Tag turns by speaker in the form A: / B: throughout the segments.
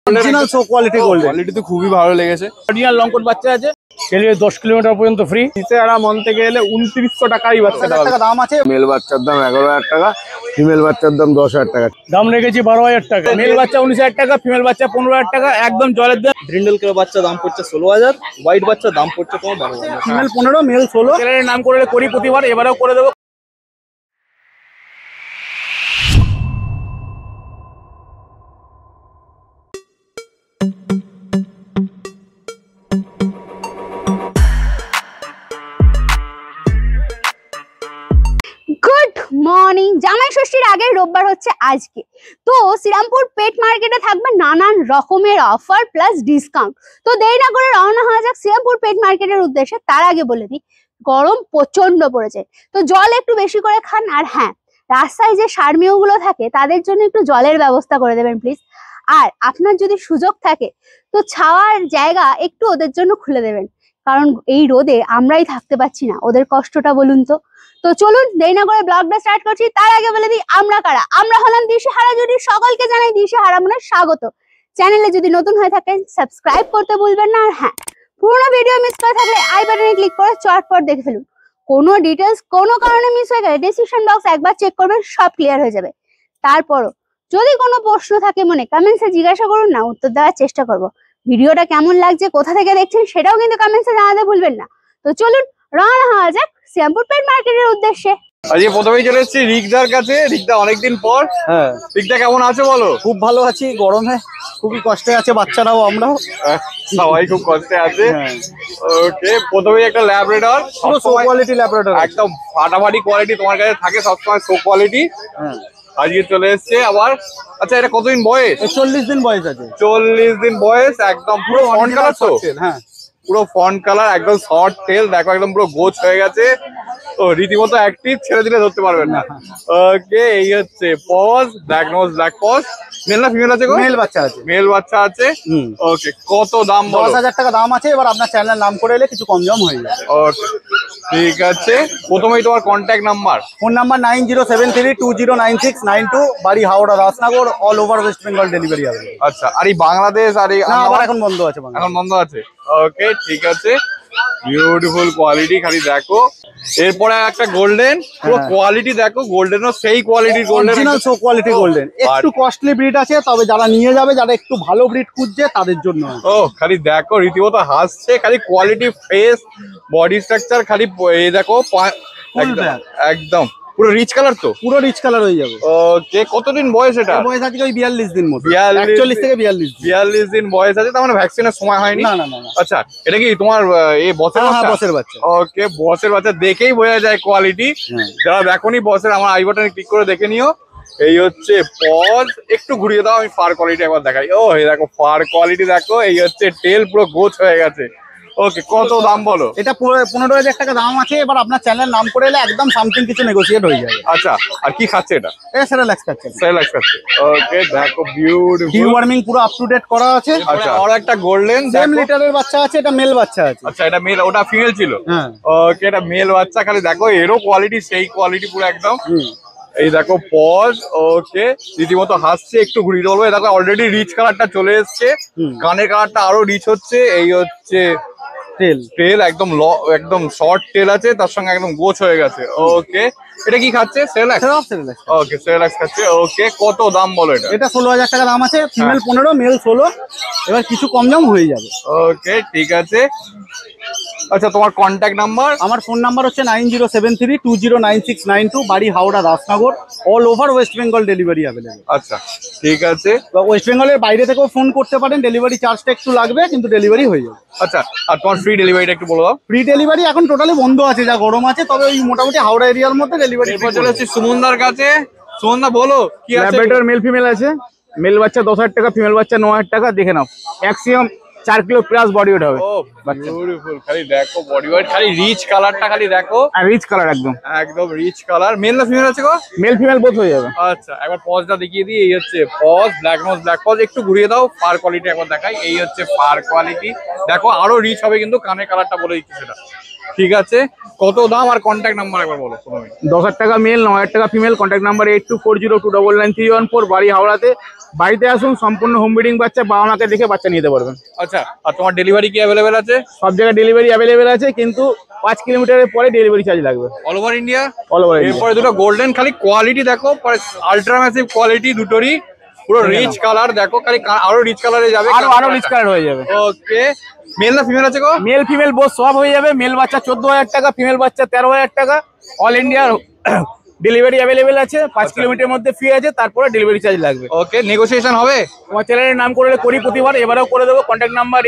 A: Original so quality gold,
B: quality তো খুবই ভালো লেগেছে।
A: অরিজিনাল লংকট বাচ্চা আছে, গেলে 10 কিলোমিটার পর্যন্ত ফ্রি। নিচেরা মন থেকে গেলে 2900 টাকাই বাচ্চাটা টাকা দাম আছে।
C: মেল বাচ্চার দাম 11,000 টাকা, ফিমেল বাচ্চার দাম 10,000 টাকা।
A: দাম রেখেছি 12,000 টাকা, মেল বাচ্চা 19,000 টাকা, ফিমেল বাচ্চা 15,000 টাকা, একদম জলের দাম।
B: ব্রিন্ডেল কালার বাচ্চা দাম পড়ছে 16,000, হোয়াইট বাচ্চা দাম পড়ছে তোমার 12,000।
A: Female 15, male 16। চ্যানেলের নাম করে করি প্রতিবার, এবারেও করে দেবো।
D: Good morning. জামাই ষষ্ঠীর আগের রোববার হচ্ছে আজকে, তো শ্রীরামপুর পেট মার্কেটে থাকবে নানান রকমের অফার প্লাস ডিসকাউন্ট। তো দেরি না করে রওনা হওয়া যাক শ্রীরামপুর পেট মার্কেটের উদ্দেশ্যে। তার আগে বলে দিই, গরম প্রচন্ড পড়েছে, তো জল একটু বেশি করে খান। আর হ্যাঁ, রাস্তায় যে সারমেয়গুলো থাকে তাদের জন্য একটু জলের ব্যবস্থা করে দেবেন প্লিজ। আর আপনার যদি সুযোগ থাকে তো ছাওয়ার জায়গা একটু ওদের জন্য খুলে দেবেন, কারণ এই রোদে আমরাই থাকতে পারছি না, ওদের কষ্টটা বলুন তো। তো চলুন দেরি না করে ব্লগটা স্টার্ট করছি। তার আগে বলে দিই আমরা কারা। আমরা হলাম দিশেহারা জুটি, সকলকে জানাই দিশেহারা মনে স্বাগত। চ্যানেলে যদি নতুন হয়ে থাকেন সাবস্ক্রাইব করতে ভুলবেন না। আর হ্যাঁ, পুরোনো ভিডিও মিস করে থাকলে আই বাটনে ক্লিক করে চটপট দেখে ফেলুন। কোনো ডিটেলস কোনো কারণে মিস হয়ে গেলে ডেসক্রিপশন বক্স একবার চেক করবেন, সব ক্লিয়ার হয়ে যাবে। তারপরও যদি কোনো প্রশ্ন থাকে মনে, কমেন্টসে জিজ্ঞাসা করুন না, উত্তর দেওয়ার চেষ্টা করব। ভিডিওটা কেমন লাগছে, কোথা থেকে দেখছেন সেটাও কিন্তু কমেন্টসে জানাতে ভুলবেন না। তো চলুন রওনা হওয়া যাক শ্রীরামপুর পেট মার্কেটের উদ্দেশ্যে।
B: আজকে প্রথমেই চলে এসেছি রিকদার কাছে। রিকদা অনেকদিন পর।
A: হ্যাঁ,
B: রিকদা কেমন আছো বলো?
A: খুব ভালো আছি। গরমে খুবই কষ্টে আছে বাচ্চারাও, আমরাও
B: সবাই খুব কষ্টে আছে। ওকে, প্রথমেই একটা ল্যাবরেটর,
A: পুরো সো কোয়ালিটি ল্যাবরেটর,
B: একদম ফাটাফাটি কোয়ালিটি তোমার কাছে থাকে সবসময়, সো কোয়ালিটি।
A: হ্যাঁ,
B: আজকে চলে এসছে আবার। আচ্ছা, এটা কতদিন বয়স?
A: 40 দিন বয়স আছে।
B: 40 দিন বয়স, একদম পুরো ফন্ট কালার তো?
A: হ্যাঁ,
B: পুরো ফন্ট কালার, একদম শর্ট টেল, দেখো একদম পুরো গোছ হয়ে গেছে। ও রীতিমতো অ্যাক্টিভ, ছেড়ে দিলে ধরতে পারবেন না। ওকে, এই হচ্ছে paws, black nose, black paws. Male না ফিমেল আছে?
A: মেল বাচ্চা আছে।
B: মেল বাচ্চা আছে। ওকে, কত দাম বলো?
A: 10,000 টাকা দাম আছে। এবার আপনার চ্যানেলের নাম করে এলে কিছু কম জম হয়ে যাবে।
B: ওকে, ঠিক আছে। প্রথমেই তোমার কন্ট্যাক্ট নাম্বার।
A: ফোন নাম্বার 9073209692, বাড়ি Howrah Rajnagar, all over West Bengal delivery হবে।
B: আচ্ছা, আর এই বাংলাদেশ আর এই
A: আবার এখন বন্ধ আছে,
B: এখন বন্ধ আছে। ওকে, ঠিক আছে। বিউটিফুল কোয়ালিটি, খালি দেখো। এরপরে একটা গোল্ডেন, পুরো কোয়ালিটি দেখো, গোল্ডেনও সেই কোয়ালিটির golden,
A: original so quality golden. একটু কস্টলি ব্রিড আছে, তবে যারা নিয়ে যাবে, যারা একটু ভালো ব্রিড খুঁজছে তাদের জন্য।
B: ও খালি দেখো, রীতিমতো হাসছে, খালি কোয়ালিটি, ফেস, বডি স্ট্রাকচার, খালি এই দেখো একদম পুরো রিচ কালার তো,
A: পুরো রিচ কালার হয়ে যাবে।
B: ওকে, কতদিন বয়স এটা?
A: বয়স আছে ওই 42 দিন মতো,
B: 41
A: থেকে 42
B: দিন বয়স আছে। তার মানে ভ্যাকসিনের সময় হয়নি?
A: না না না।
B: আচ্ছা, এটা কি তোমার এই বসের বাচ্চা?
A: হ্যাঁ, বসের বাচ্চা।
B: ওকে, বসের বাচ্চা দেখেই বোঝা যায় কোয়ালিটি। যারা দেখোনি বসের, আমার আই বাটনে ক্লিক করে দেখে নিও। এই হচ্ছে পজ, একটু ঘুরিয়ে দাও, আমি ফার কোয়ালিটি একবার দেখাই। ও এই দেখো ফার কোয়ালিটি দেখো, এই হচ্ছে টেল পুরো গোছ হয়ে গেছে। ওকে, কত দাম বলো?
A: এটা 15,000 টাকা দাম আছে। এবার আপনার চ্যানেল নাম করে এলে একদম সামথিং কিছু নেগোসিয়েট হয়ে যাবে।
B: আচ্ছা, আর কি খাচ্ছে এটা?
A: সেরেলাক্স খাচ্ছে।
B: সেরেলাক্স খাচ্ছে। ওকে, দেখো বিউটিফুল,
A: ডিওয়ার্মিং পুরো আপ টু ডেট করা আছে।
B: আচ্ছা, আর একটা গোল্ডেন
A: সেম লিটারের বাচ্চা আছে, এটা মেল বাচ্চা আছে।
B: আচ্ছা, এটা মেল, ওটা ফিমেল ছিল।
A: হ্যাঁ,
B: ওকে, এটা মেল বাচ্চা, খালি দেখো এরও কোয়ালিটি সেই কোয়ালিটি পুরো একদম। এই দেখো পজ। ওকে, রীতিমতো হাসছে, একটু ঘুরিয়ে বলবো। দেখো অলরেডি রিচ কালারটা চলে এসছে, কানের কালারটা আরো রিচ হচ্ছে। এই হচ্ছে টেল, একদম একদম শর্ট টেল আছে, তার সঙ্গে একদম গোছ হয়ে গেছে। ওকে, এটা কি খাচ্ছে? সেরেলাক্স। ওকে, সেরেলাক্স খাচ্ছে। ওকে, কত দাম বলো এটা?
A: এটা 16,000 টাকা দাম আছে। Female 15, male 16। এবার কিছু কম দাম হয়ে যাবে।
B: ওকে, ঠিক আছে। আচ্ছা, তোমার কন্ট্যাক্ট নাম্বার?
A: আমার ফোন নাম্বার হচ্ছে 9073209692, বাড়ি Howrah Rajnagar, all over West Bengal delivery available.
B: আচ্ছা, ঠিক আছে।
A: ওয়েস্ট বেঙ্গলের বাইরে থেকেও ফোন করতে পারেন, ডেলিভারি চার্জটা একটু লাগবে, কিন্তু ডেলিভারি হয়ে যাবে।
B: আচ্ছা, আর তোমার ফ্রি ডেলিভারিটা একটু বলো দাও।
A: ফ্রি ডেলিভারি এখন টোটালি বন্ধ আছে, যা গরম আছে, তবে ওই মোটামুটি হাওড়া এরিয়ার মধ্যে ডেলিভারি।
B: এরপর চলে এসেছি সুমনদার কাছে। সুমনদা বলো কি আছে?
E: ল্যাবরেটর মেল ফিমেল আছে। মেল বাচ্চা 10,000 টাকা, ফিমেল বাচ্চা 9,000 টাকা। দেখে নাও, maximum 4 kilo plus body weight হবে।
B: ও বিউটিফুল, খালি দেখো বডি ওয়েট, খালি রিচ কালারটা খালি দেখো,
E: আর রিচ কালার একদম
B: একদম রিচ কালার। মেল না ফিমেল আছে গো?
E: মেল ফিমেল বোথ হয়ে যাবে।
B: আচ্ছা, একবার পজটা দেখিয়ে দিই। এই হচ্ছে paws, black nose, black paws. একটু ঘুরিয়ে দাও, ফার কোয়ালিটি একবার দেখাই। এই হচ্ছে ফার কোয়ালিটি দেখো, আরো রিচ হবে, কিন্তু কানের কালারটা বলে দিচ্ছি সেটা। ঠিক আছে, কত দাম আর কন্ট্যাক্ট নাম্বার একবার বলো প্রথমে।
E: 10,000 টাকা মেল, 9,000 টাকা ফিমেল। কন্ট্যাক্ট নাম্বার 8240299314, বাড়ি হাওড়াতে। বাড়িতে আসুন, সম্পূর্ণ হোম ব্রিডিং বাচ্চা, বাবা মাকে দেখে বাচ্চা নিতে পারবেন।
B: আচ্ছা, আর তোমার ডেলিভারি কি অ্যাভেলেবেল আছে?
E: সব জায়গায় ডেলিভারি অ্যাভেলেবেল আছে, কিন্তু 5 কিলোমিটারের পরে ডেলিভারি চার্জ লাগবে।
B: All over India?
E: All over India.
B: এরপরে দুটো গোল্ডেন, খালি কোয়ালিটি দেখো, পরে আলট্রা ম্যাসিভ কোয়ালিটি দুটোরই, পুরো রিচ কালার দেখো, খালি আরো রিচ কালারে যাবে,
E: আরো রিচ কালার হয়ে যাবে।
B: ওকে, মেল না ফিমেল আছে গো?
E: মেল ফিমেল বোথ সব হয়ে যাবে। মেল বাচ্চা 14,000 টাকা, ফিমেল বাচ্চা 13,000 টাকা। অল ইন্ডিয়া ডেলিভারি অ্যাভেলেবেল আছে, 5 কিলোমিটার মধ্যে ফ্রি আছে, তারপরে ডেলিভারি চার্জ লাগবে।
B: ওকে, নেগোসিয়েশন হবে?
E: তোমার চ্যানেলের নাম করলে করি প্রতিবার, এবারেও করে দেবো। Contact number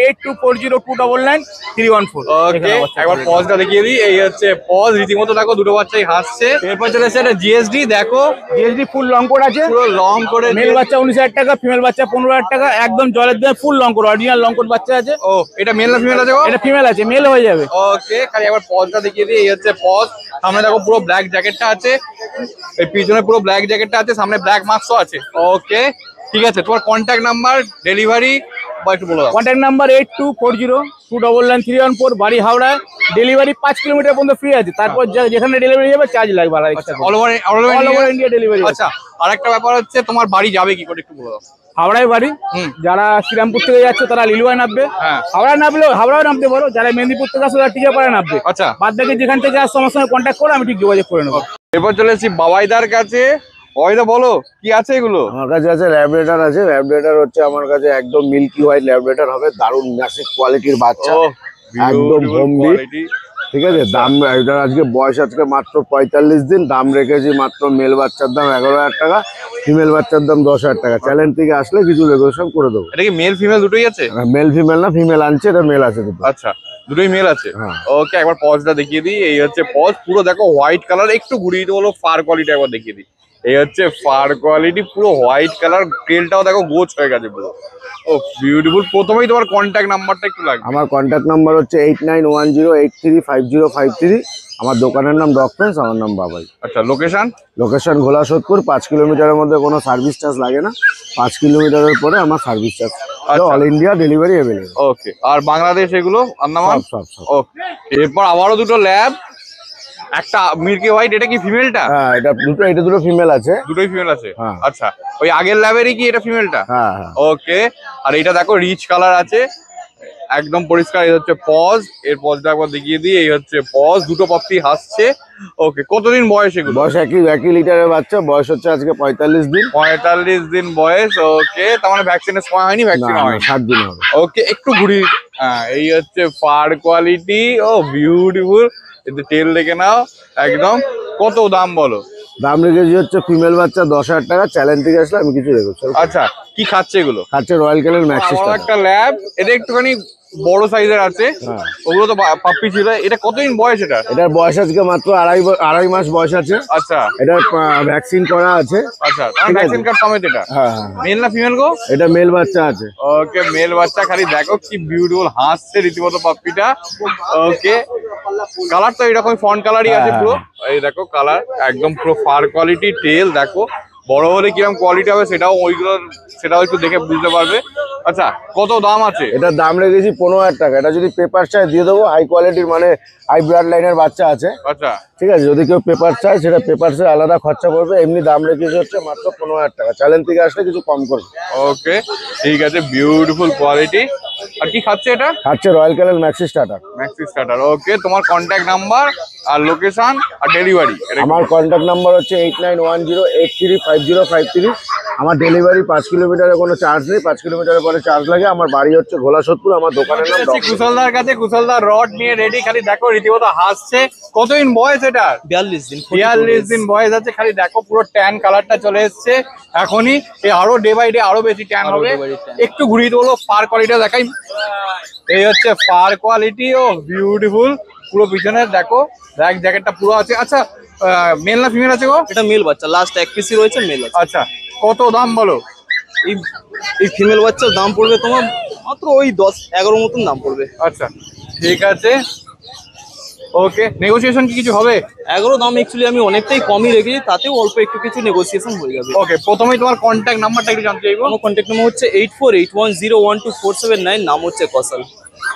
E: 8240299314।
B: ওকে, একবার পজটা দেখিয়ে দিই। এই হচ্ছে পজ, রীতিমতো দেখো দুটো বাচ্চাই হাসছে। এরপর চলে এসেছে এটা জিএসডি, দেখো
E: জিএসডি ফুল লং কোড আছে,
B: পুরো লং করে।
E: মেল বাচ্চা 19,000 টাকা, ফিমেল বাচ্চা 15,000 টাকা, একদম জলের দিয়ে full long coat, original long coat বাচ্চা আছে।
B: ও, এটা মেল না ফিমেল আছে গো?
E: এটা ফিমেল আছে, মেল হয়ে যাবে।
B: ওকে, খালি একবার পজটা দেখিয়ে দিই। এই হচ্ছে পজ, সামনে দেখো পুরো ব্ল্যাক জ্যাকেটটা আছে, এই পিছনে পুরো ব্ল্যাক জ্যাকেটটা আছে, সামনে ব্ল্যাক মাস্কও আছে। ওকে, ঠিক আছে, তোমার কন্ট্যাক্ট নাম্বার, ডেলিভারি বা একটু বলে দাও।
E: কন্ট্যাক্ট নাম্বার 8240299314, বাড়ি হাওড়া। ডেলিভারি 5 কিলোমিটার পর্যন্ত ফ্রি আছে, তারপর যেখানে ডেলিভারি যাবে চার্জ লাগবে আর extra.
B: All
E: over India delivery.
B: আচ্ছা, আরেকটা ব্যাপার হচ্ছে তোমার বাড়ি যাবে কি করে একটু বলে দাও।
E: হাওড়ায় বাড়ি, যারা শ্রীরামপুর থেকে যাচ্ছে তারা লিলুয়ায় নামবে।
B: হ্যাঁ।
E: হাওড়ায় নামলেও হাওড়ায় নামতে পারো, যারা মেদিনীপুর থেকে আসবে তারা টিকাপাড়ায় নামবে।
B: আচ্ছা,
E: বাদ বাকি যেখান থেকে আসছে আমার সঙ্গে কন্ট্যাক্ট করো, আমি ঠিক যোগাযোগ করে নেবো।
B: এরপর চলে এসেছি বাবাইদার কাছে। বাবাইদা বলো কি আছে এগুলো?
C: আমার কাছে আছে ল্যাবরেটর আছে। ল্যাবরেটর হচ্ছে আমার কাছে একদম মিল্কি হোয়াইট ল্যাবরেটর হবে, দারুণ ম্যাসিভ কোয়ালিটির বাচ্চা, একদম গম্ভীর। ঠিক আছে, দাম এটার আজকে বয়স আজকে মাত্র 45 দিন। দাম রেখেছি মাত্র মেল বাচ্চার দাম 11,000 টাকা, ফিমেল বাচ্চার দাম 10,000 টাকা। চ্যালেঞ্জ থেকে আসলে কিছু নেগোশিয়েশন করে দেবো।
B: এটা কি মেল ফিমেল দুটোই আছে?
C: মেল ফিমেল না, ফিমেল আনছে, এটা মেল আছে দুটো।
B: আচ্ছা, দুটোই মেল আছে।
C: হ্যাঁ।
B: ওকে, একবার পজটা দেখিয়ে দিই। এই হচ্ছে পজ, পুরো দেখো হোয়াইট কালার, একটু ঘুরিয়ে দিই বলো, ফার কোয়ালিটি একবার দেখিয়ে দিই। এই হচ্ছে ফার কোয়ালিটি, পুরো হোয়াইট কালার, টেলটাও দেখো গোছ হয়ে গেছে পুরো। ও বিউটিফুল। প্রথমেই তোমার কন্ট্যাক্ট নাম্বারটা একটু লাগবে।
C: আমার কন্ট্যাক্ট নাম্বার হচ্ছে 8910835050। আমার দোকানের নাম ডগ ফ্রেন্ডস, আমার নাম বাবাই।
B: আচ্ছা, লোকেশন?
C: লোকেশন ঘোলাসোদপুর। 5 কিলোমিটারের মধ্যে কোনো সার্ভিস চার্জ লাগে না, 5 কিলোমিটারের পরে আমার service charge. All India delivery available.
B: Okay, আর বাংলাদেশ এগুলো আন্দামান?
C: সব।
B: ওকে, এরপর আবারও দুটো ল্যাব, একটা মিল্কি হোয়াইট, এটা কি ফিমেলটা?
C: হ্যাঁ, এটা দুটো ফিমেল আছে।
B: দুটোই ফিমেল আছে?
C: হ্যাঁ।
B: আচ্ছা, ওই আগের ল্যাবেরই কি এটা ফিমেলটা?
C: হ্যাঁ।
B: ওকে, আর এটা দেখো রিচ কালার আছে, একদম পরিষ্কার। এই হচ্ছে পজ, এর পজটা একবার দেখিয়ে দিই। এই হচ্ছে পজ, দুটো পাপ্পি হাসছে। ওকে, কতদিন বয়স এগুলো?
C: বয়স একই লিটারের বাচ্চা, বয়স হচ্ছে আজকে 45 দিন।
B: 45 দিন বয়স। ওকে, তার মানে ভ্যাকসিনের সময় হয়নি? ভ্যাকসিন হয়নি,
C: 7 দিন হবে।
B: ওকে, একটু ঘুরি। হ্যাঁ, এই হচ্ছে ফার কোয়ালিটি। ও বিউটিফুল, এতে তেল দেখে নাও একদম। কত দাম বলো?
C: দাম রেখেছি হচ্ছে ফিমেল বাচ্চা 10,000 টাকা। চ্যালেঞ্জ থেকে আসলে আমি কিছু রেখেছি।
B: আচ্ছা, কি খাচ্ছে এগুলো?
C: খাচ্ছে রয়্যাল ক্যালের ম্যাক্সিস।
B: আমার একটা ল্যাব, এটা একটুখানি বড় সাইজের আছে।
C: হ্যাঁ।
B: ওগুলো তো পাপ্পি ছিল। এটা কতদিন বয়স এটা?
C: এটার বয়স আজকে মাত্র আড়াই মাস বয়স আছে।
B: আচ্ছা
C: এটার ভ্যাকসিন করা আছে।
B: আচ্ছা,
C: ঠিক
B: ভ্যাকসিন
C: আছে।
B: কার্ড সমেত এটা?
C: হ্যাঁ।
B: মেল না ফিমেল গো?
C: এটা মেল বাচ্চা আছে।
B: ওকে, মেল বাচ্চা, খালি দেখো কি বিউটিফুল হাসছে রীতিমতো পাপ্পিটা। ওকে, কালার তো এরকম ফন্ট কালারই আছে পুরো। এই দেখো কালার একদম পুরো ফার কোয়ালিটি, টেল দেখো। বড় হলে কিরকম কোয়ালিটি হবে সেটাও একটু দেখে বুঝতে পারবে। আচ্ছা, কত দাম আছে?
C: এটার দাম রেখেছি 15,000 টাকা। এটা যদি পেপার চাই দিয়ে দেবো, হাই কোয়ালিটির মানে হাই ব্লাড লাইনের বাচ্চা আছে।
B: আচ্ছা,
C: ঠিক আছে, যদি কেউ পেপার চায় সেটা পেপারসে আলাদা খরচা পড়বে। এমনি দাম রেখেছি হচ্ছে মাত্র 15,000 টাকা। চ্যালেঞ্জ থেকে আসলে কিছু কম করবে।
B: ওকে, ঠিক আছে, বিউটিফুল কোয়ালিটি। আর কি খাচ্ছে এটা?
C: খাচ্ছে রয়্যাল ক্যালের maxi starter.
B: Maxi starter. Okay, তোমার কন্ট্যাক্ট নাম্বার আর লোকেশন আর ডেলিভারি?
C: আমার কন্ট্যাক্ট নাম্বার হচ্ছে 8910835053। আমার ডেলিভারি 5 কিলোমিটারে কোনো চার্জ নেই, 5 কিলোমিটারের পরে চার্জ লাগে। আমার বাড়ি হচ্ছে ঘোলাসোদপুর। আমার দোকানের নাম ডগ।
B: কুশলদার কাছে, কুশলদার রড নিয়ে রেডি, খালি দেখো রীতিমতো হাসছে। কতদিন বয়স এটা?
F: 42 দিন।
B: 42 দিন বয়স আছে, খালি দেখো পুরো ট্যান কালারটা চলে এসছে এখনই। আরো ডে বাই ডে আরো বেশি ট্যান হবে। একটু ঘুরিয়ে দেবো, ফার কোয়ালিটিটা দেখাই। এই হচ্ছে ফার কোয়ালিটি। ও বিউটিফুল, পুরো পিছনে দেখো ব্ল্যাক জ্যাকেটটা পুরো আছে। আচ্ছা, মেল না ফিমেল আছে গো?
F: এটা মেল বাচ্চা, লাস্ট এক পিসই রয়েছে, মেল আছে।
B: আচ্ছা, কত দাম বলো?
F: এই ফিমেল বাচ্চার দাম পড়বে তোমার মাত্র ওই 10-11 মতন দাম পড়বে।
B: আচ্ছা, ঠিক আছে। ওকে, নেগোসিয়েশন কি কিছু হবে?
F: 11 দাম অ্যাকচুয়ালি আমি অনেকটাই কমই রেখেছি, তাতেও অল্প একটু কিছু নেগোসিয়েশন হয়ে যাবে।
B: ওকে, প্রথমেই তোমার কন্ট্যাক্ট নাম্বারটা একটু জানতে চাইবো।
F: আমার কন্ট্যাক্ট নাম্বার হচ্ছে 8481012479। নাম হচ্ছে কসাল।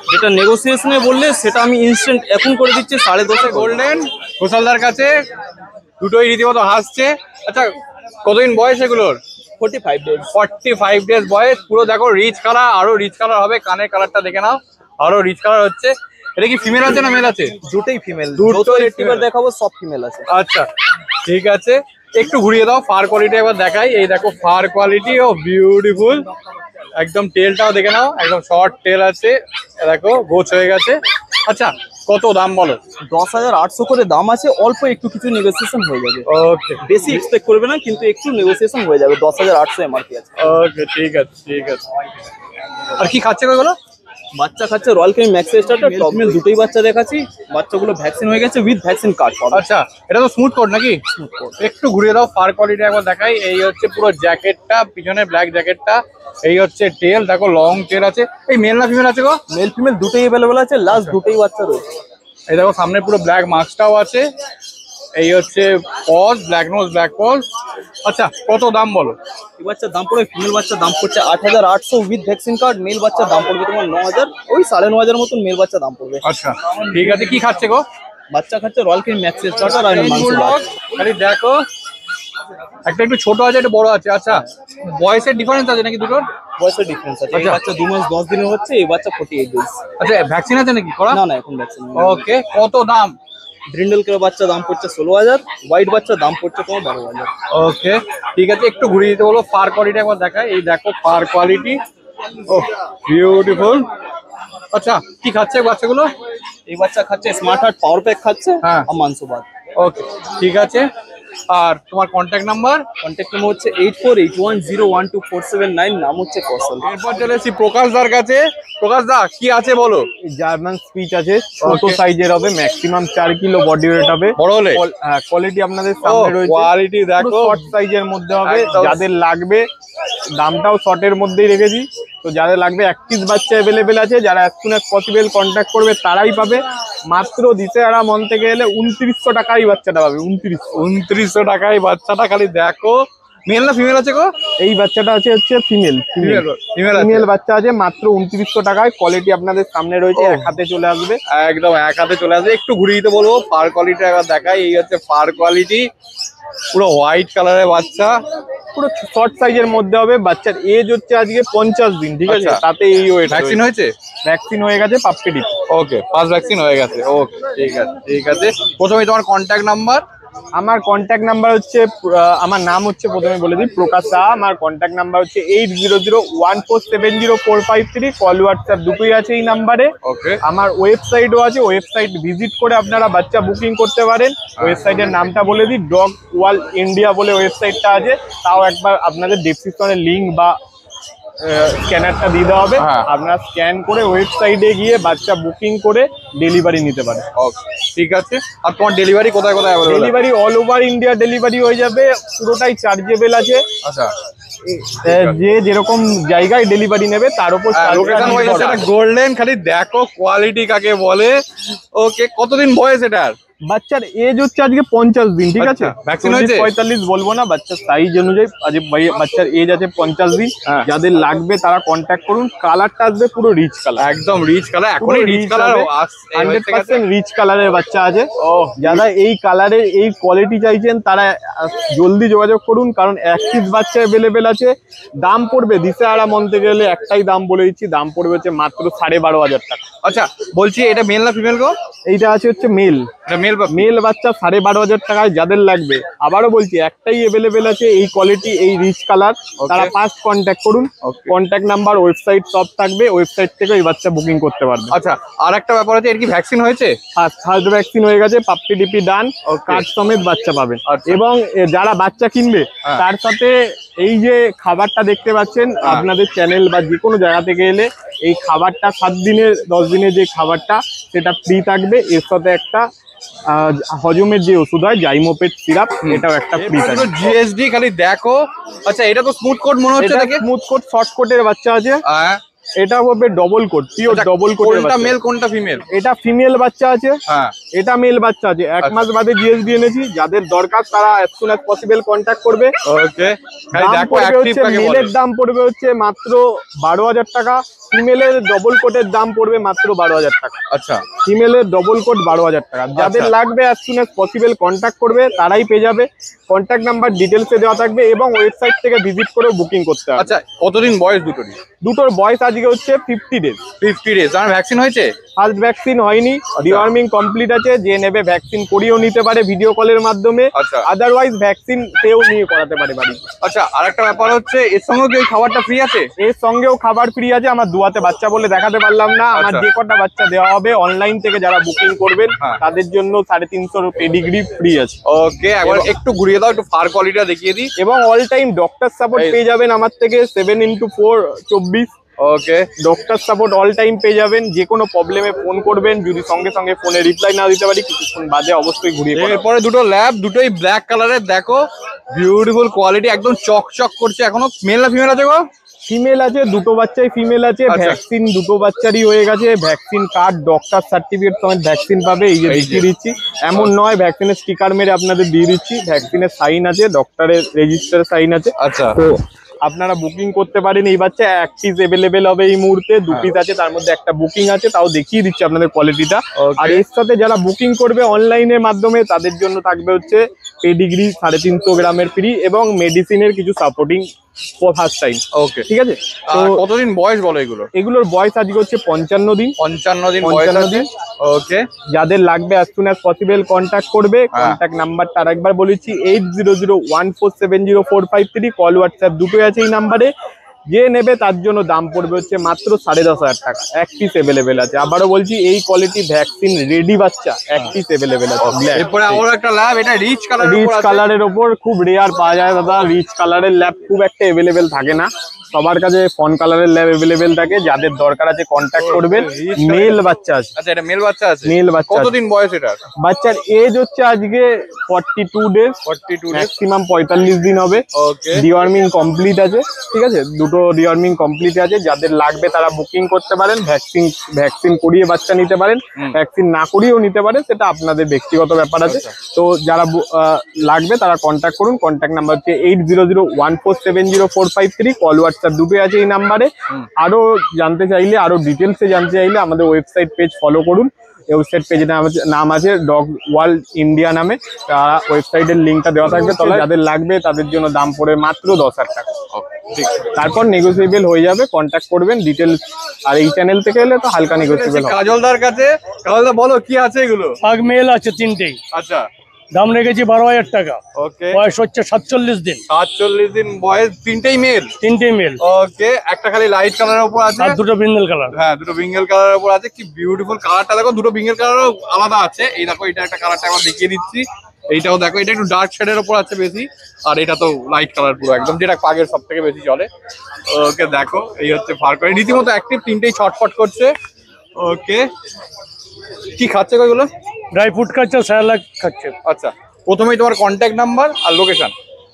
F: যেটা নেগোসিয়েশনে বললে সেটা আমি ইনস্ট্যান্ট এখন করে দিচ্ছি 10.5
B: গোল্ডেন ঘোষালদার কাছে দুটোই রীতিমতো হাসছে। আচ্ছা কতদিন বয়স এগুলোর?
F: 45 ডেজ।
B: 45 ডেজ বয়স। পুরো দেখো রিচ কালার, আরো রিচ কালার হবে। কানের কালারটা দেখে নাও, আরো রিচ কালার হচ্ছে। এটা কি ফিমেল আছে না মেল আছে?
F: দুটোই ফিমেল।
B: দুটোই
F: দুটো রেটিভার
B: female।
F: দেখাবো, সব ফিমেল আছে।
B: আচ্ছা ঠিক আছে, একটু ঘুরিয়ে দাও ফার কোয়ালিটি একবার দেখাই। এই দেখো ফার কোয়ালিটি ও বিউটিফুল, একদম টেলটাও দেখে নাও, একদম শর্ট টেল আছে, দেখো গোছ হয়ে গেছে। আচ্ছা কত দাম বলো?
F: 10,800 করে দাম আছে, অল্প একটু কিছু নেগোসিয়েশন হয়ে যাবে।
B: ওকে
F: বেশি এক্সপেক্ট করবে না, কিন্তু একটু নেগোসিয়েশন হয়ে যাবে। 10,800 এমআরপি আছে।
B: ওকে ঠিক আছে ঠিক আছে। আর কি খাচ্ছে এগুলো?
F: বাচ্চা খাচ্ছে রয়্যাল কেমি ম্যাক্স স্টার্টার, টপ মেল দুটোই বাচ্চা দেখাচ্ছি। বাচ্চাগুলো ভ্যাকসিন হয়ে গেছে, উইথ ভ্যাকসিন কার্ড পাবে।
B: আচ্ছা এটা তো স্মুথ কোট নাকি? একটু ঘুরিয়ে দাও ফার কোয়ালিটি একবার দেখাই। এই হচ্ছে পুরো জ্যাকেটটা, পিছনে ব্ল্যাক জ্যাকেটটা, এই হচ্ছে টেল, দেখো লং টেল আছে। এই মেল না ফিমেল আছে গো?
F: মেল ফিমেল দুটোই অ্যাভেলেবল আছে, লাস্ট দুটোই বাচ্চা রয়েছে।
B: এই দেখো সামনে পুরো ব্ল্যাক মাস্কটাও আছে। এই হচ্ছে paws, black nose black paws. আচ্ছা কত দাম বলো?
F: এই বাচ্চার দাম পড়বে, ফিমেল বাচ্চার দাম পড়ছে 8,800 উইথ ভ্যাকসিন কার্ড। মেল বাচ্চার দাম পড়বে তোমার 9,000, ওই 9,500 মতন মেল বাচ্চার দাম পড়বে।
B: আচ্ছা ঠিক আছে। কি খাচ্ছে গো?
F: বাচ্চা খাচ্ছে রয়্যাল কেমি ম্যাক্স স্টার্টার আর মাংস ভাত।
B: খালি দেখো একটা একটু ছোট আছে, একটা বড় আছে। আচ্ছা বয়সের ডিফারেন্স আছে নাকি দুটোর?
F: বয়সের ডিফারেন্স আছে। এই
B: আচ্ছা।
F: বাচ্চা 2 মাস 10 দিনের হচ্ছে, এই বাচ্চা 48 ডেজ।
B: আচ্ছা ভ্যাকসিন আছে নাকি করা?
F: না না, এখন ভ্যাকসিন নেই।
B: ওকে কত দাম?
F: ব্রিন্ডেল কের বাচ্চা দাম পড়ছে 16,000, হোয়াইট বাচ্চা দাম পড়ছে তোমার 12,000।
B: ওকে ঠিক আছে, একটু ঘুরিয়ে দিতে বলো ফার কোয়ালিটি একবার দেখায়। এই দেখো ফার কোয়ালিটি, ও বিউটিফুল। আচ্ছা কি খাচ্ছে বাচ্চাগুলো?
F: এই বাচ্চা খাচ্ছে স্মার্ট হার্ট পাওয়ার প্যাক খাচ্ছে,
B: হ্যাঁ।
F: আর মাংস ভাত।
B: ওকে ঠিক আছে। আর তোমার কন্ট্যাক্ট নাম্বার?
F: কন্ট্যাক্ট নম্বর হচ্ছে 8481012479, নাম হচ্ছে কৌশল।
B: এরপর চলে এসেছি প্রকাশ দার কাছে। প্রকাশ দা কি আছে বলো?
A: জার্মান স্পিচ আছে, ছোট
B: Okay.
A: সাইজের হবে, ম্যাক্সিমাম 4 কিলো বডি ওয়েট হবে।
B: বড় হলে?
A: কোয়ালিটি আপনাদের সামনে রয়েছে,
B: কোয়ালিটি দেখো
A: শর্ট সাইজের মধ্যে হবে।
B: একদম।
A: যাদের লাগবে, দামটাও শর্টের মধ্যেই রেখেছি, তো যাদের লাগবে এক পিস বাচ্চা অ্যাভেলেবেল আছে। যারা as soon as possible contact করবে তারাই পাবে। মাত্র দিশেহারা মন থেকে এলে 2900 টাকায় বাচ্চাটা পাবে।
B: 2900 টাকায় বাচ্চাটা। খালি দেখো মেল না ফিমেল আছে গো?
A: এই বাচ্চাটা আছে হচ্ছে ফিমেল।
B: ফিমেল
A: ফিমেল বাচ্চা আছে মাত্র 2900 টাকায়। কোয়ালিটি আপনাদের সামনে রয়েছে, এক হাতে চলে আসবে।
B: একদম এক হাতে চলে আসবে। একটু ঘুরিয়ে দিতে বলবো ফার কোয়ালিটি একবার দেখাই। এই হচ্ছে ফার কোয়ালিটি, পুরো হোয়াইট কালারের বাচ্চা,
A: পুরো শর্ট সাইজের মধ্যে হবে। বাচ্চার এজ হচ্ছে আজকে 50 দিন, ঠিক আছে?
B: আচ্ছা।
A: তাতে এই ওয়েট
B: ভ্যাকসিন হয়েছে?
A: ভ্যাকসিন হয়ে গেছে, puppy DP.
B: Okay first vaccine হয়ে গেছে। ওকে ঠিক আছে ঠিক আছে। প্রথমে তোমার কন্ট্যাক্ট নাম্বার?
A: আমার কন্ট্যাক্ট নাম্বার হচ্ছে, আমার নাম হচ্ছে, প্রথমে বলে দিই, প্রকাশ শাহ। আমার কন্ট্যাক্ট নাম্বার হচ্ছে 8001470453। কল হোয়াটসঅ্যাপ দুটোই আছে এই নাম্বারে।
B: ওকে
A: আমার ওয়েবসাইটও আছে, ওয়েবসাইট ভিজিট করে আপনারা বাচ্চা বুকিং করতে পারেন। ওয়েবসাইটের নামটা বলে দিই, ডগ ওয়ার্ল্ড ইন্ডিয়া বলে ওয়েবসাইটটা আছে। তাও একবার আপনাদের ডেসক্রিপশনে লিঙ্ক বা স্ক্যানারটা দিয়ে দেওয়া হবে।
B: হ্যাঁ।
A: আপনারা স্ক্যান করে ওয়েবসাইটে গিয়ে বাচ্চা বুকিং করে ডেলিভারি নিতে পারেন।
B: ওকে ঠিক আছে। আর তোমার ডেলিভারি কোথায় কোথায় available?
A: Delivery all over India delivery হয়ে যাবে, পুরোটাই চার্জেবল আছে।
B: আচ্ছা
A: যে যেরকম জায়গায় ডেলিভারি নেবে তার উপর
B: লোকেশন ওয়াইজ এটা গোল্ডেন। খালি দেখো কোয়ালিটি কাকে বলে। ওকে কতদিন বয়স এটার?
A: বাচ্চার এজ হচ্ছে আজকে 50 দিন, ঠিক আছে?
B: আচ্ছা, vaccine হয়েছে?
A: 45 বলবো না, বাচ্চার সাইজ অনুযায়ী আজ বাচ্চার এজ আছে 50 দিন।
B: হ্যাঁ।
A: যাদের লাগবে তারা কন্ট্যাক্ট করুন। কালারটা আসবে পুরো রিচ কালার,
B: একদম রিচ কালার। এখনই রিচ কালার
A: 100% রিচ কালারের বাচ্চা আছে। যারা এই কালারের এই কোয়ালিটি চাইছেন তারা জলদি যোগাযোগ করুন, কারণ এক পিস বাচ্চা অ্যাভেলেবেল আছে। দাম পড়বে দিশেহারা মন থেকে গেলে একটাই দাম বলে দিচ্ছি, দাম পড়বে হচ্ছে মাত্র 12,500 টাকা।
B: আচ্ছা বলছি এটা মেল না ফিমেল গো?
A: এইটা আছে হচ্ছে মেল।
B: এটা মেল
A: মেল বাচ্চা 12,500 টাকায় যাদের লাগবে। আবারও বলছি একটাই অ্যাভেলেবেল আছে এই কোয়ালিটি, এই রিচ কালার। তারা ফার্স্ট কন্ট্যাক্ট করুন। কন্ট্যাক্ট নাম্বার, ওয়েবসাইট সব থাকবে, ওয়েবসাইট থেকে এই বাচ্চা বুকিং করতে পারবে।
B: আচ্ছা আর একটা ব্যাপার আছে, এর কি ভ্যাকসিন হয়েছে?
A: ফার্স্ট ভ্যাকসিন হয়ে গেছে, পাপ্পি ডিপি ডান, কার্ড সমেত বাচ্চা পাবেন।
B: আচ্ছা।
A: এবং যারা বাচ্চা কিনবে
B: হ্যাঁ।
A: তার সাথে এই যে খাবারটা দেখতে পাচ্ছেন, আপনাদের চ্যানেল বা যে কোনো জায়গা থেকে এলে এই খাবারটা 7 দিনের 10 দিনের যে খাবারটা সেটা ফ্রি থাকবে। এর সাথে একটা হজমের যে ওষুধ হয় জাইমোপেট সিরাপ, এটাও একটা ফ্রি থাকবে।
B: জিএসডি খালি দেখো। আচ্ছা এটা তো স্মুথ কোট মনে হচ্ছে দেখে।
A: স্মুথ কোট শর্ট কোটের বাচ্চা আছে।
B: হ্যাঁ
A: এটা হবে double coat, pure double coat.
B: কোনটা মেল কোনটা ফিমেল?
A: এটা ফিমেল বাচ্চা আছে,
B: হ্যাঁ
A: এটা মেল বাচ্চা আছে। 1 মাস বাদে জিএসডি এনেছি, যাদের দরকার তারা as soon as possible contact করবে।
B: ওকে খালি
A: দাম
B: দেখো
A: পড়বে
B: অ্যাক্টিভ
A: হচ্ছে,
B: কাকে বলে।
A: মেলের দাম পড়বে হচ্ছে মাত্র 12,000 টাকা, ফিমেলের ডবল কোটের দাম পড়বে মাত্র 12,000 টাকা।
B: আচ্ছা
A: ফিমেলের ডবল কোট 12,000 টাকা। যাদের লাগবে as soon as possible contact করবে, তারাই পেয়ে যাবে। কন্ট্যাক্ট নাম্বার ডিটেলসে দেওয়া থাকবে এবং ওয়েবসাইট থেকে ভিজিট করে বুকিং করতে হবে।
B: আচ্ছা কতদিন বয়স দুটোরই?
A: দুটোর বয়স আজকে হচ্ছে 50 ডেজ।
B: 50 ডেজ। আর ভ্যাকসিন হয়েছে?
A: ফার্স্ট ভ্যাকসিন হয়নি, ডিওয়ার্মিং কমপ্লিট আছে। যে নেবে ভ্যাকসিন করিয়েও নিতে পারে ভিডিও কলের মাধ্যমে,
B: আচ্ছা
A: আদারওয়াইজ ভ্যাকসিন সেও নিয়ে করাতে পারে বাড়ি।
B: আচ্ছা আরেকটা ব্যাপার হচ্ছে এর সঙ্গে কি ওই খাবারটা ফ্রি আছে?
A: এর সঙ্গেও খাবার ফ্রি আছে। আমার দুয়াতে বাচ্চা বলে দেখাতে পারলাম না। আমার
B: আচ্ছা।
A: যে কটা বাচ্চা দেওয়া হবে অনলাইন থেকে যারা বুকিং করবেন
B: হ্যাঁ।
A: তাদের জন্য 350 পেডিগ্রি ফ্রি আছে।
B: ওকে একবার একটু ঘুরিয়ে দাও, একটু ফার কোয়ালিটিটা দেখিয়ে দিই।
A: এবং অল টাইম ডক্টর সাপোর্ট
B: এই-
A: পেয়ে যাবেন আমার থেকে 7x4 24।
B: Okay
A: doctor support all time পেয়ে যাবেন। যে কোনো প্রবলেমে ফোন করবেন, যদি সঙ্গে সঙ্গে ফোনে রিপ্লাই না দিতে পারি কিছুক্ষণ বাদে অবশ্যই ঘুরিয়ে করাবো।
B: এরপরে দুটো ল্যাব, দুটোই ব্ল্যাক কালারের। দেখো বিউটিফুল কোয়ালিটি, একদম চকচক করছে। এখনো মেল না ফিমেল আছে গো?
A: ফিমেল আছে, দুটো বাচ্চাই ফিমেল আছে।
B: আচ্ছা।
A: ভ্যাকসিন দুটো বাচ্চারই হয়ে গেছে। ভ্যাকসিন কার্ড, ডক্টর সার্টিফিকেট সমেত ভ্যাকসিন পাবে। এই যে
B: এই যে।
A: দেখিয়ে দিচ্ছি, এমন নয় ভ্যাকসিনের স্টিকার মেরে আপনাদের দিয়ে দিচ্ছি। ভ্যাকসিনের সাইন আছে, ডক্টরের রেজিস্টারের সাইন আছে।
B: আচ্ছা
A: তো আপনারা বুকিং করতে পারেন। এই বাচ্চা 1 পিস অ্যাভেলেবেল হবে এই মুহূর্তে, 2 পিস আছে, তার মধ্যে একটা বুকিং আছে। তাও দেখিয়ে দিচ্ছি আপনাদের কোয়ালিটিটা।
B: Okay.
A: আর এর সাথে যারা বুকিং করবে অনলাইনের মাধ্যমে তাদের জন্য থাকবে হচ্ছে পেডিগ্রি 350 গ্রামের ফ্রি এবং মেডিসিনের কিছু সাপোর্টিং ফার্স্ট টাইম।
B: ওকে
A: ঠিক আছে, তো
B: আর কতদিন বয়স বলো এগুলো?
A: এগুলোর বয়স আজকে হচ্ছে 55 দিন।
B: 55 দিন বয়স
A: 55
B: আছে।
A: দিন।
B: ওকে
A: যাদের লাগবে as soon as possible contact করবে।
B: হ্যাঁ।
A: কন্ট্যাক্ট নাম্বারটা আরেকবার বলেছি 8001470453। কল হোয়াটসঅ্যাপ দুটোই আছে এই নাম্বারে। যে নেবে তার জন্য দাম পড়বে হচ্ছে মাত্র 10,500 টাকা। 1 পিস অ্যাভেলেবেল আছে। আবারও বলছি এই কোয়ালিটি ভ্যাকসিন রেডি বাচ্চা 1 পিস অ্যাভেলেবেল আছে।
B: এরপরে আবার একটা ল্যাব, এটা রিচ কালার।
A: রিচ কালারের ওপর খুব রেয়ার পাওয়া যায় দাদা। রিচ কালারের ল্যাব খুব একটা অ্যাভেলেবেল থাকে না, সবার কাছে ফন কালারের ল্যাব অ্যাভেলেবেল থাকে। যাদের দরকার আছে কন্ট্যাক্ট করবেন। মেল বাচ্চা আছে,
B: আচ্ছা এটা মেল বাচ্চা আছে।
A: মেল বাচ্চা আছে।
B: কতদিন বয়স এটা?
A: বাচ্চার এজ হচ্ছে আজকে 42 ডেজ,
B: 42 ডেজ।
A: ম্যাক্সিমাম 45 দিন হবে।
B: ওকে
A: ডিওয়ার্মিং কমপ্লিট আছে। ঠিক আছে, দুটো ডিওয়ার্মিং কমপ্লিট আছে। যাদের লাগবে তারা বুকিং করতে পারেন। ভ্যাকসিন করিয়ে বাচ্চা নিতে পারেন, ভ্যাকসিন না করিয়েও নিতে পারেন, সেটা আপনাদের ব্যক্তিগত ব্যাপার আছে। তো যারা লাগবে তারা কন্ট্যাক্ট করুন। কন্ট্যাক্ট নাম্বার হচ্ছে 8001470453। কল হোয়াটসঅ্যাপ দুটোই আছে এই নাম্বারে। আরো জানতে চাইলে, আরো ডিটেলসে জানতে চাইলে আমাদের ওয়েবসাইট পেজ ফলো করুন। ওয়েবসাইট পেজের নাম আছে ডগ ওয়ার্ল্ড ইন্ডিয়া নামে। তারা ওয়েবসাইটের লিঙ্কটা দেওয়া থাকবে। তবে যাদের লাগবে তাদের জন্য দাম পড়ে মাত্র 10,000 টাকা।
B: ঠিক
A: তারপর নেগোসিয়েবল হয়ে যাবে। কন্ট্যাক্ট করবেন ডিটেলস। আর এই চ্যানেল থেকে এলে তো হালকা নেগোসিয়েবল হবে।
B: কাজলদার কাছে। কাজলদা বলো কি আছে এগুলো?
G: পাগ মেল আছে তিনটেই,
B: আচ্ছা
G: দাম রেখেছি 12,000 টাকা।
B: ওকে
G: বয়স হচ্ছে 47 দিন,
B: 47 দিন বয়স, তিনটেই মেল।
G: তিনটেই মেল।
B: ওকে একটা খালি লাইট কালারের উপর আছে
G: আর দুটো বিন্দেল কালার।
B: হ্যাঁ দুটো বিঙ্গেল কালারের উপর আছে। কি বিউটিফুল কালারটা দেখো, দুটো বিঙ্গেল কালারও আলাদা আছে। এই দেখো এটা একটা কালারটা একবার দেখিয়ে দিচ্ছি। এইটাও দেখো, এটা একটু ডার্ক শেডের উপর আছে বেশি, আর এটা তো লাইট কালার পুরো একদম, যেটা পাগের সব থেকে বেশি চলে। ওকে দেখো এই হচ্ছে ফার করে রীতিমতো অ্যাক্টিভ, তিনটেই ছটফট করছে। ওকে কি খাচ্ছে গো এগুলো?
G: ড্রাই ফ্রুট খাচ্ছে, স্যালাড খাচ্ছে।
B: আচ্ছা প্রথমেই তোমার কন্ট্যাক্ট নাম্বার আর location.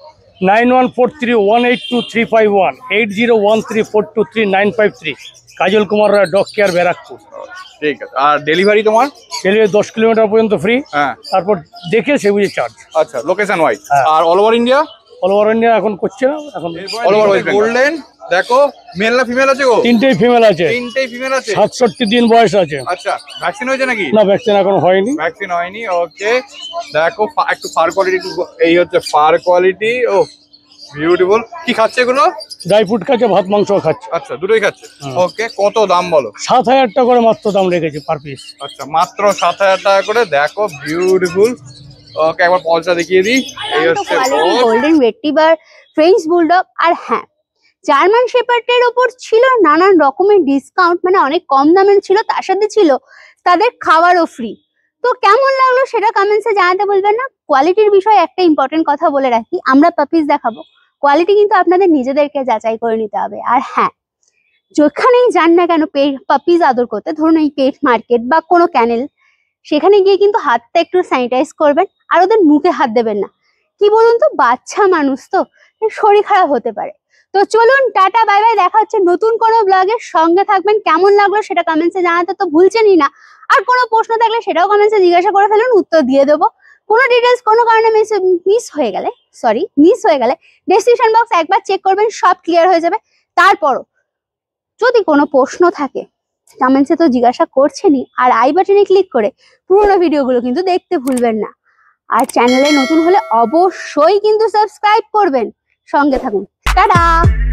G: 9143182351, 8013423953। Kajal Kumar Roy, dog care, Barrackpore.
B: ঠিক আছে, আর ডেলিভারি তোমার?
G: ডেলিভারি 10 কিলোমিটার পর্যন্ত ফ্রি।
B: হ্যাঁ
G: তারপর দেখে সে বুঝে চার্জ।
B: আচ্ছা লোকেশন ওয়াইজ।
G: হ্যাঁ।
B: আর all over India?
G: All over India এখন করছে না, এখন
B: অল ওভার ওয়েস্ট গোল্ডেন। দেখো মেল না ফিমেল আছে গো?
G: তিনটেই ফিমেল আছে,
B: তিনটেই ফিমেল আছে।
G: 67 দিন বয়স আছে।
B: আচ্ছা ভ্যাকসিন হয়েছে নাকি?
G: না, ভ্যাকসিন এখন হয়নি।
B: ভ্যাকসিন হয়নি। ওকে দেখো একটু ফার কোয়ালিটি, এই হচ্ছে ফার কোয়ালিটি। ও বিউটিফুল। কি খাচ্ছে এগুলো?
G: ড্রাই ফ্রুট খাচ্ছে, ভাত মাংস খাচ্ছে।
B: আচ্ছা দুটোই খাচ্ছে। ওকে কত দাম বলো?
G: 7,000 টাকা করে মাত্র দাম রেখেছি পার পিস।
B: আচ্ছা মাত্র 7,000 টাকা করে। দেখো বিউটিফুল। ওকে একবার পলসা দেখিয়ে দিই। এই হচ্ছে
D: গোল্ডেন রেট্রিভার, ফ্রেঞ্চ বুলডগ। আর হ্যাঁ, জার্মান শেপার্ডের ওপর ছিল নানান রকমের ডিসকাউন্ট, মানে অনেক কম দামের ছিল, তার সাথে ছিল তাদের খাবারও ফ্রি। তো কেমন লাগলো সেটা কমেন্টসে জানাতে বলবেন না। কোয়ালিটির বিষয়ে একটা ইম্পর্টেন্ট কথা বলে রাখি, আমরা পাপিস দেখাবো, কোয়ালিটি কিন্তু আপনাদের নিজেদেরকে যাচাই করে নিতে হবে। আর হ্যাঁ, যেখানেই যান না কেন পাপিস আদর করতে, ধরুন এই পেট মার্কেট বা কোনো ক্যানেল, সেখানে গিয়ে কিন্তু হাতটা একটু স্যানিটাইজ করবেন। আর ওদের মুখে হাত দেবেন না। কি বলুন তো, বাচ্চা মানুষ তো, শরীর খারাপ হতে পারে। তো চলুন টাটা বাই বাই, দেখা হচ্ছে নতুন কোনো ব্লগের সঙ্গে থাকবেন। কেমন লাগলো সেটা কমেন্টসে জানাতে তো ভুলছেনই না, আর কোনো প্রশ্ন থাকলে সেটাও কমেন্টসে জিজ্ঞাসা করে ফেলুন, উত্তর দিয়ে দেবো। কোনো ডিটেলস কোনো কারণে মিস হয়ে গেলে ডেসক্রিপশন বক্স একবার চেক করবেন, সব ক্লিয়ার হয়ে যাবে। তারপরও যদি কোনো প্রশ্ন থাকে কমেন্টসে তো জিজ্ঞাসা করছেনই, আর আই বাটনে ক্লিক করে পুরোনো ভিডিওগুলো কিন্তু দেখতে ভুলবেন না। আর চ্যানেলে নতুন হলে অবশ্যই কিন্তু সাবস্ক্রাইব করবেন। সঙ্গে থাকুন, টাটা।